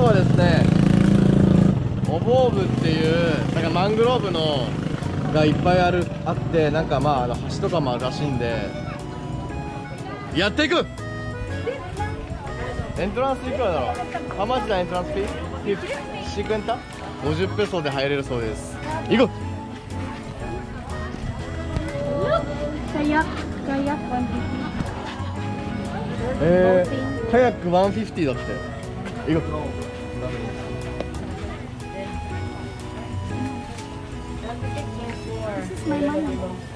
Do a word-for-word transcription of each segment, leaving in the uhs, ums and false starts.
日はですね、オボーブっていうなんかマングローブのがいっぱいあるあって、なんかまああの橋とかもあるらしいんでやっていく。エントランスいくらだろう。ハマチだエントランスフィーシークエンタごじゅうペソで入れるそうです。行こう。えー、カヤックワンフィフティだって。行こう。 My money.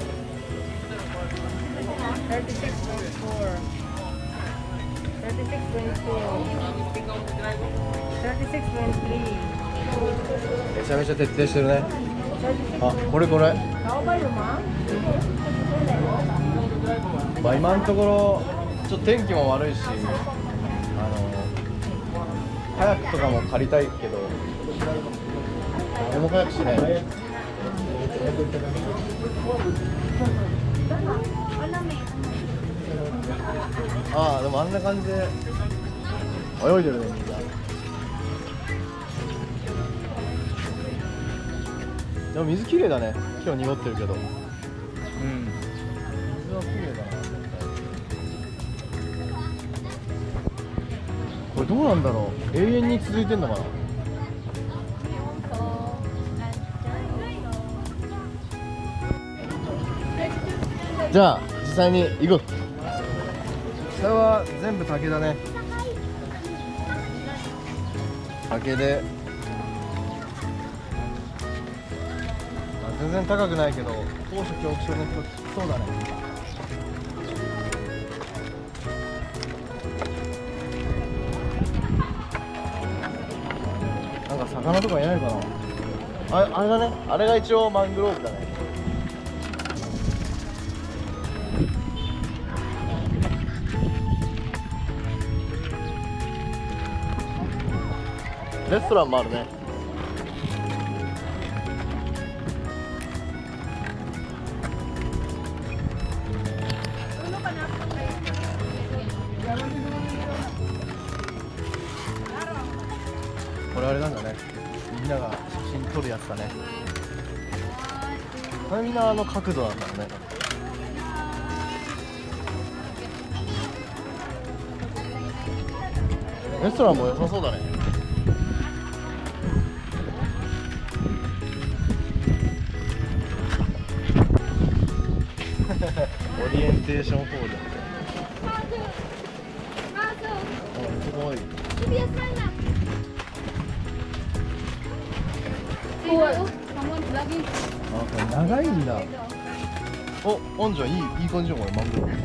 thirty-six twenty-four. thirty-six twenty-two. thirty-six twenty-three. めちゃめちゃ徹底してるね。あ、これこれ。 How about you, mom? まあ今のところちょっと天気も悪いし、あのカヤックとかも借りたいけど、誰もカヤックしない。ああ、でもあんな感じで泳いでるね、みんな。でも水きれいだね。今日濁ってるけど。うん。水はきれいだな。これどうなんだろう。永遠に続いてんのかな。じゃあ実際に行こう。下は全部竹だね。竹で、まあ、全然高くないけど高所恐怖症の人きつそうだね。なんか魚とかいないかな。あ、あれだね。あれが一応マングローブだね。レストランもあるね。これあれなんだね。みんなが写真撮るやつだね。これみんなあの角度なんだろうね。レストランも良さそうだね。オリエンテーションホールだって。あ、めっちゃ可愛い。あ、これ長いんだ。お、あんじゃん、いい、いい感じじゃん、これマングローブ。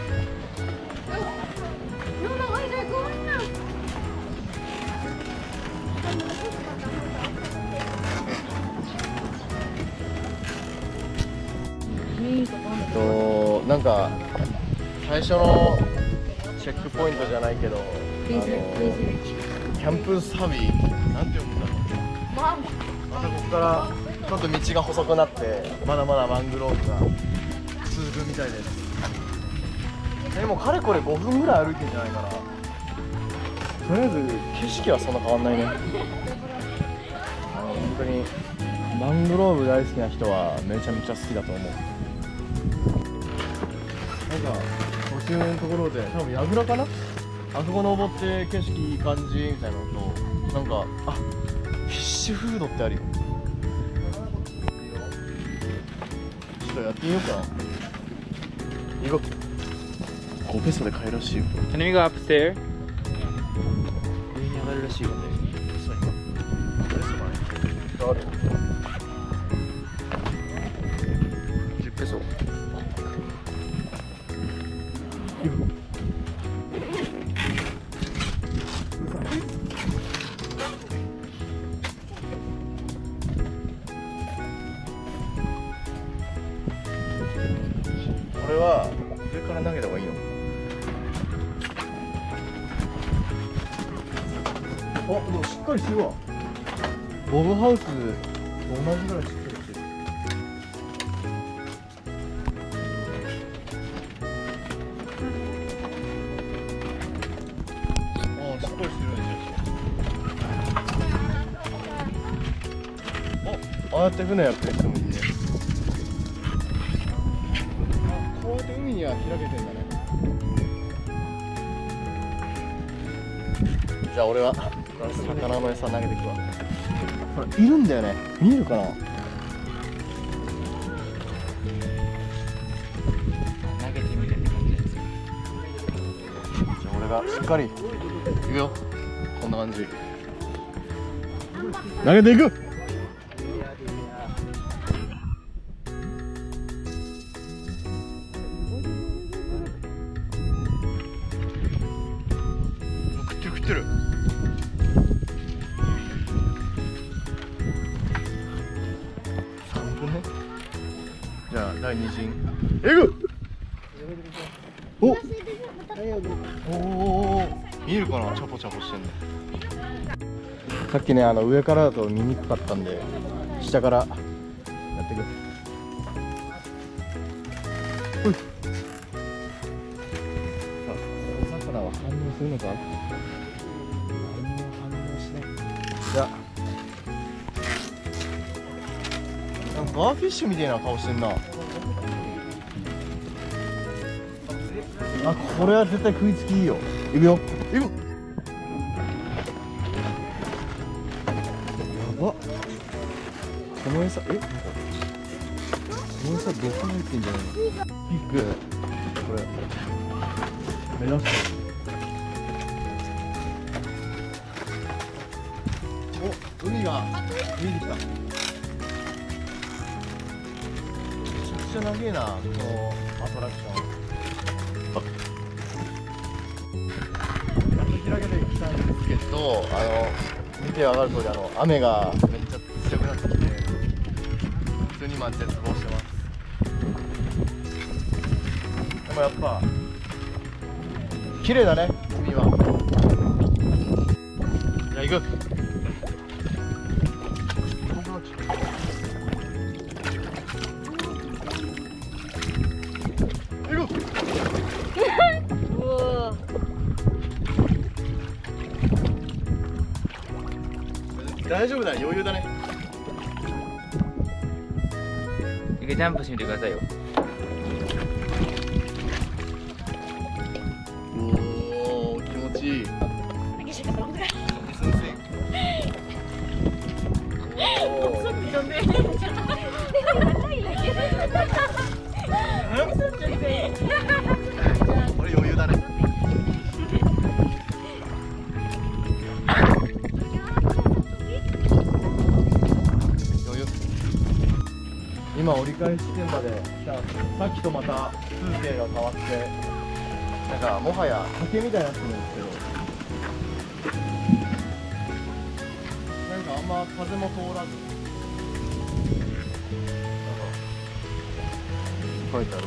となんか最初のチェックポイントじゃないけど、あのキャンプサビなんて読むんだろう。またここからちょっと道が細くなってまだまだマングローブが続くみたいです。でもかれこれごふんぐらい歩いてんじゃないかな。とりあえず景色はそんな変わんないね。あの本当にマングローブ大好きな人はめちゃめちゃ好きだと思う。なんか途中のところで多分櫓かな、あそこ登って景色いい感じみたいなのと、なんかあフィッシュフードってあるよ。ちょっとやってみようかな。行こう。ごペソで買えるらしいよ。 Can we go upstairs? 上に上がるらしいよね。あるじゅっペソ。これは上から投げた方がいいの？あ、でもしっかりしてるわ。ボブハウスと同じぐらいしっかりしてる。ああ、しっかりしてるね。 ああやって船やってる人もいるね。こうやって海には開けてんだね。じゃあ俺は魚の餌投げていくわ。ほらいるんだよね。見えるかな。 投げてみるって感じですよ。 じゃあ俺がしっかりいくよ。こんな感じ投げていく。食ってる食ってる。さんぶんね。じゃあ第二陣えぐおおお見えるかな。チャポチャポしてんの。さっきねあの上からだと見にくかったんで下からやっていく。ほい。あ、お魚は反応するのか。何も反応しない。じゃあなんかガーフィッシュみたいな顔してんな。あ、これは絶対食いつきいいよ。いくよ。いく。やば。この餌、え、なんかこの餌毒入ってんじゃないの。ピック。これ目指す。お、海が見えてきた。めちゃくちゃ長えな、このアトラクション。開けてきたんですけど、あの見てわかる通りあの雨がめっちゃ強くなってきて普通に今絶望してます。でもやっぱ綺麗だね海は。じゃあ行く。行く。大丈夫だ、余裕だね。 一回ジャンプしてみてくださいよ。 おお、気持ちいい。これ余裕だね。今折り返し地点まで来たんですけど、さっきとまた風景が変わって、なんかもはや竹みたいになってるんですけど、なんかあんま風も通らず、書いてある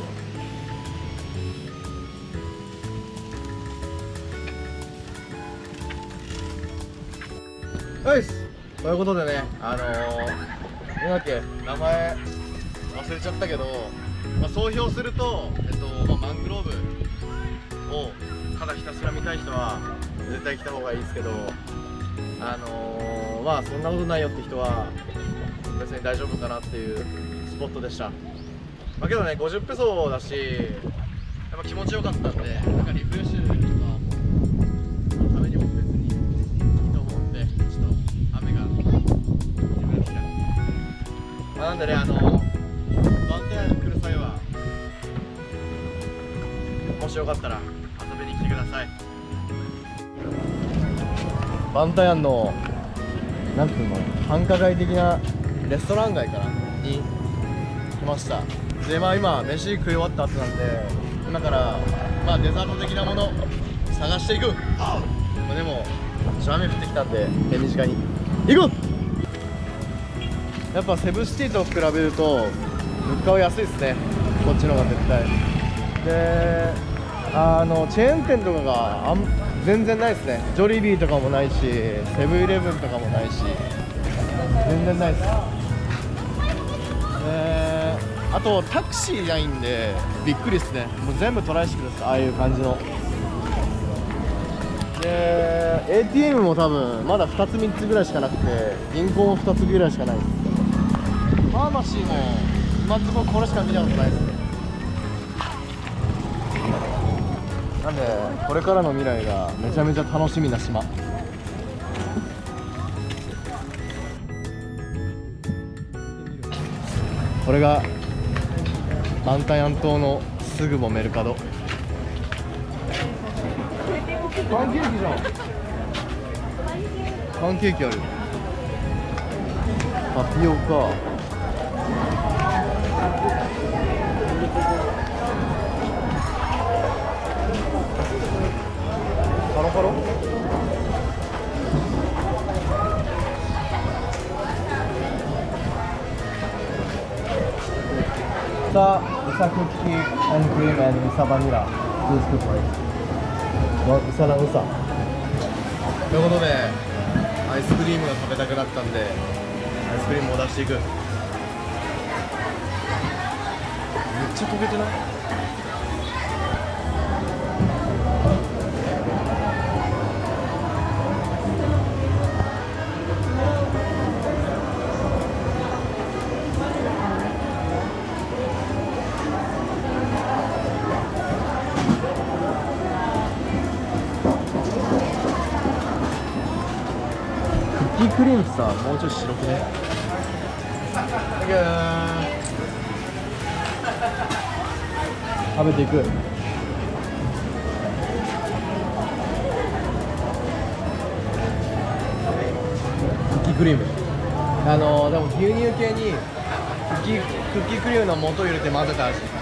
わ。よし、ということでね、あのー、なんだっけ、名前忘れちゃったけど、まあ、総評すると、えっとまあ、マングローブをただひたすら見たい人は絶対来た方がいいですけど、あのー、まあそんなことないよって人は別に大丈夫かなっていうスポットでした。まあ、けどね、ごじゅっペソだし、やっぱ気持ちよかったんで、なんかリフレッシュとかのためにも別にいいと思うんで、ちょっと雨が自分が来た。まあ、なんでね、あのバンタヤンに来る際はもしよかったら遊びに来てください。バンタヤンのなんていうの、繁華街的なレストラン街かなに来ました。で、まあ今飯食い終わった後なんで、今からまあデザート的なもの探していく。まあでもちょっと雨降ってきたんで手短に行こう。やっぱセブンシティと比べると物価は安いですね、こっちの方が絶対。で、あのチェーン店とかがあん全然ないですね。ジョリビーとかもないし、セブンイレブンとかもないし、全然ないです。で、あとタクシーないんでびっくりですね。もう全部トライしてください、ああいう感じの。で エーティーエム も多分まだふたつみっつぐらいしかなくて、銀行もふたつぐらいしかないです。 ファーマシーも今んところこれしか見たことないですね。なんでこれからの未来がめちゃめちゃ楽しみな島。これがバンタヤン島のすぐもメルカド。パンケーキじゃん。パンケーキある。タピオカ。カロカロ。さあ、ウサクッキー、アンクリーム、アンウサバニラ、ブースクプライス。ウサナウサ。ということで、アイスクリームが食べたくなったんで、アイスクリームを出していく。めっちゃ溶けてない？クッキークリームってさ、もうちょい白くね。食べていく。クッキークリーム、あのー、でも牛乳系にクッキークッキークリームの素を入れて混ぜた味。